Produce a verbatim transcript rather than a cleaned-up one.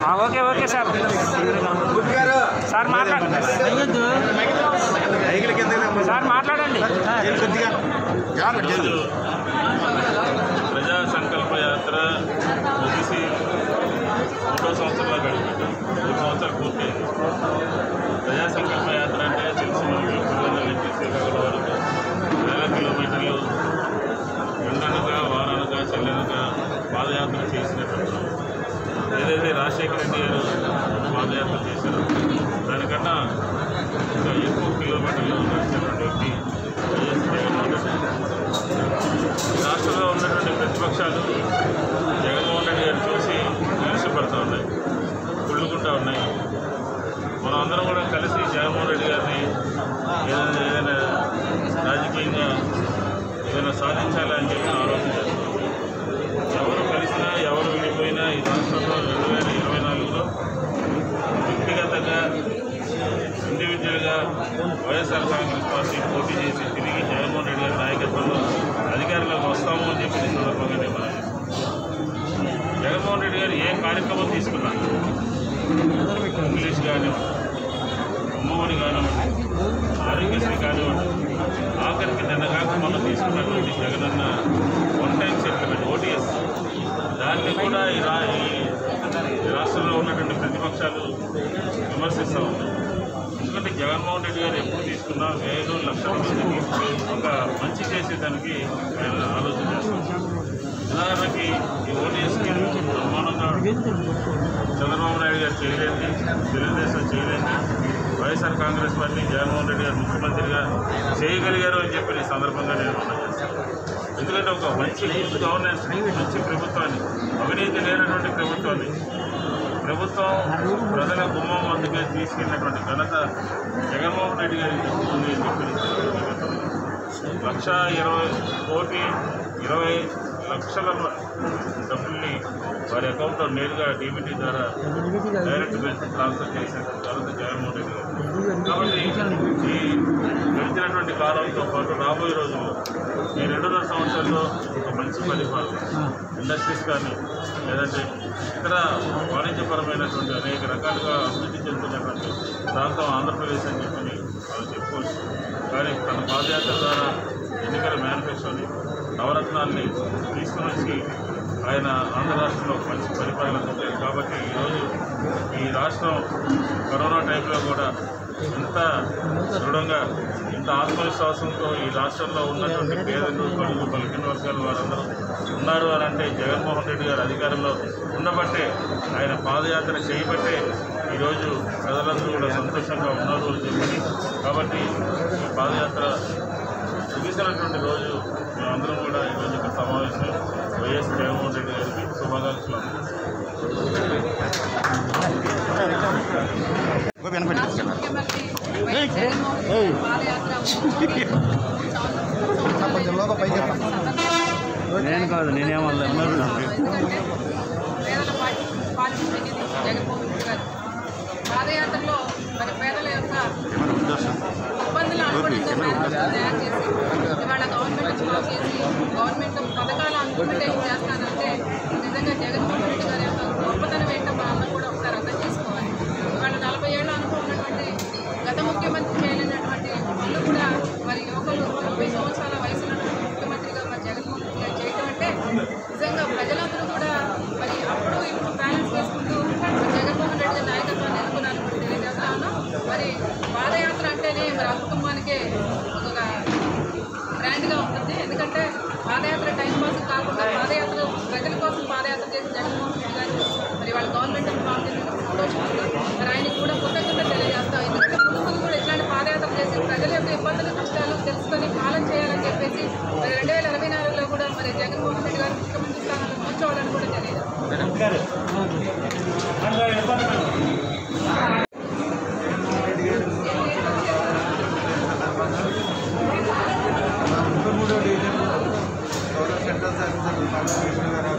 Okay okay sir sir మాట్లాడండి sir మాట్లాడండి ప్రజా సంకల్ప యాత్ర ముగిసి మూడో సంవత్సరంలో గడిపారు. మూడు సంవత్సరాలు పూర్తయింది. ప్రజా సంకల్ప యాత్ర అంటే తెలిసిన పిల్లల నుంచి శ్రీకాకుళం వరకు వేల కిలోమీటర్లు ఎండనగా వారాలుగా చల్లనగా పాదయాత్ర చేసినటువంటి ఏదైతే రాజశేఖర రెడ్డి గారు పాదయాత్ర చేశారో దానికన్నా ఇంకా ఎక్కువ కిలోమీటర్లు నడిచినటువంటి వ్యక్తి వైఎస్ జగన్మోహన్ రెడ్డి. రాష్ట్రంలో ఉన్నటువంటి ప్రతిపక్షాలు జగన్మోహన్ రెడ్డి గారు చూసి నిలిచిపడుతూ ఉన్నాయి, కుళ్ళుకుంటూ ఉన్నాయి. మనం అందరం కూడా కలిసి జగన్మోహన్ రెడ్డి గారిని ఏదైనా ఏదైనా రాజకీయంగా ఏదైనా సాధించాలని చెప్పి ఆలోచన చేస్తాం. ఎవరు కలిసినా ఎవరు విడిపోయినా ఈ రాష్ట్రంలో రెండు వేల ఇరవై నాలుగులో వ్యక్తిగతంగా ఇండివిజువల్గా వైఎస్ఆర్ కాంగ్రెస్ పార్టీ పోటీ చేసి తిరిగి జగన్మోహన్ రెడ్డి గారి నాయకత్వంలో అధికారంలోకి వస్తాము అని చెప్పి ఈ సందర్భంగా నేను మనం జగన్మోహన్ రెడ్డి గారు ఏ కార్యక్రమం తీసుకున్నా ఇంగ్లీష్ కానివ్వండి, అమ్మఒడి కానివ్వండి, ఆరోగ్యశ్రీ కానివ్వండి, ఆఖరికి నిన్న కాక మనం తీసుకున్నటువంటి జగనన్న వన్ టైం సెటిల్మెంట్ ఓటీఎస్ దాన్ని కూడా ఈ రా ఈ రాష్ట్రంలో ఉన్నటువంటి ప్రతిపక్షాలు విమర్శిస్తూ ఉన్నాయి. ఎందుకంటే జగన్మోహన్ రెడ్డి గారు ఎప్పుడు తీసుకున్నా వేలు లక్షల మందికి ఒక మంచి చేసేదానికి ఆయన ఆలోచన చేస్తారు. ఉదాహరణకి ఈ ఓటీఎస్ నిర్మాణంగా చంద్రబాబు నాయుడు గారు చేయలేండి, తెలుగుదేశం చేయలేండి, YSR Congress party Jaganmohan Reddy garu ముఖ్యమంత్రిగా చేయగలిగారు అని చెప్పి ఈ సందర్భంగా నేను మనం చేస్తాను. ఎందుకంటే ఒక మంచి గుడ్ గవర్నెన్స్, మంచి ప్రభుత్వాన్ని, అవినీతి లేనటువంటి ప్రభుత్వాన్ని, ప్రభుత్వం ప్రజల గుమ్మం అందుకే తీసుకెళ్ళినటువంటి ఘనత జగన్మోహన్ రెడ్డి గారికి ఉంది అని చెప్పి లక్ష ఇరవై కోటి ఇరవై లక్షల డబ్బుల్ని వారి అకౌంట్లో నేరుగా డీబీటీ ద్వారా డైరెక్ట్ బెనిఫిట్ ట్రాన్స్ఫర్ చేసినటువంటి ఘనత జగన్మోహన్ రెడ్డి గారు. కాబట్టి ఈ గడిచినటువంటి కాలంతో పాటు రాబోయే రోజుల్లో ఈ రెండున్నర సంవత్సరాల్లో ఒక మంచి పరిపాలన, ఇండస్ట్రీస్ కానీ లేదంటే ఇతర వాణిజ్యపరమైనటువంటి అనేక రకాలుగా అభివృద్ధి చెందుతున్నటువంటి ప్రాంతం ఆంధ్రప్రదేశ్ అని చెప్పి వాళ్ళు చెప్పుకోవచ్చు. కానీ తన పాదయాత్ర ద్వారా ఎన్నికల మేనిఫెస్టోని, నవరత్నాల్ని తీసుకుని వచ్చి ఆయన ఆంధ్ర రాష్ట్రంలో మంచి పరిపాలన పొందారు. కాబట్టి ఈరోజు ఈ రాష్ట్రం కరోనా టైంలో కూడా ఇంత దృఢంగా, ఇంత ఆత్మవిశ్వాసంతో ఈ రాష్ట్రంలో ఉన్నటువంటి పేదలు, బడుగు, బలహీన వర్గాల వారందరూ ఉన్నారు అని అంటే జగన్మోహన్ రెడ్డి గారు అధికారంలో ఉండబట్టే, ఆయన పాదయాత్ర చేయబట్టే ఈరోజు ప్రజలందరూ కూడా సంతోషంగా ఉన్నారు అని చెప్పి. కాబట్టి ఈ పాదయాత్ర ముగిసినటువంటి రోజు మేమందరం కూడా ఈరోజు ఒక సమావేశం వైఎస్ జగన్మోహన్ రెడ్డి గారికి శుభాకాంక్షలు నేను కాదు నేనేమన్నా పాదయాత్రలో మరి పేదల యొక్క ఇబ్బందులు అనుగుణంగా తయారు చేసి ఇవాళ గవర్నమెంట్ స్టాప్ చేసి గవర్నమెంట్ పథకాలు ఇంప్లిమెంటేషన్ చేస్తానంటే నిజంగా జగన్మోహన్ రెడ్డి గారి యొక్క గొప్పతనం ఏంటో మా అందరూ కూడా ఒకసారి అర్థం చేసుకోవాలి. ఇవాళ నలభై ఏళ్ళు అనుభవం ఉన్నటువంటి గత ముఖ్యమంత్రి చేయలేనటువంటి వాళ్ళు కూడా మరి యువకులు నలభై సంవత్సరాల వయసు ఉన్నటువంటి ముఖ్యమంత్రిగా మరి జగన్మోహన్ రెడ్డి గారు చేయడం అంటే నిజంగా ప్రజలందరూ కూడా మరి అప్పుడు ఇప్పుడు బ్యాలెన్స్ చేసుకుంటూ జగన్మోహన్ రెడ్డి గారి నాయకత్వాన్ని ఎన్నుకున్నారు తెలియజేస్తా ఉన్నాం. మరి పాదయాత్ర అంటేనే మరి ఆ కుటుంబానికే ఒక బ్రాండ్గా ఉంటుంది. ఎందుకంటే పాదయాత్ర టైం పాస్ కాకుండా పాదయాత్ర ప్రజల కోసం పాదయాత్ర చేసి జగన్మోహన్ రెడ్డి గారు మరి వాళ్ళ గవర్నమెంట్ ఫామ్ చేసిన సంతోషంగా మరి ఆయనకు కూడా కృతజ్ఞత తెలియజేస్తాం. ఎందుకంటే ముందు ముందు కూడా ఇట్లాంటి పాదయాత్ర చేసి ప్రజల యొక్క ఇబ్బందులు కష్టాలు తెలుసుకొని పాలన చేయాలని చెప్పేసి మరి రెండు వేల ఇరవై నాలుగులో కూడా మరి జగన్మోహన్ రెడ్డి గారు ముఖ్యమంత్రి స్థానంలో కూర్చోవాలని కూడా తెలియదు. Central service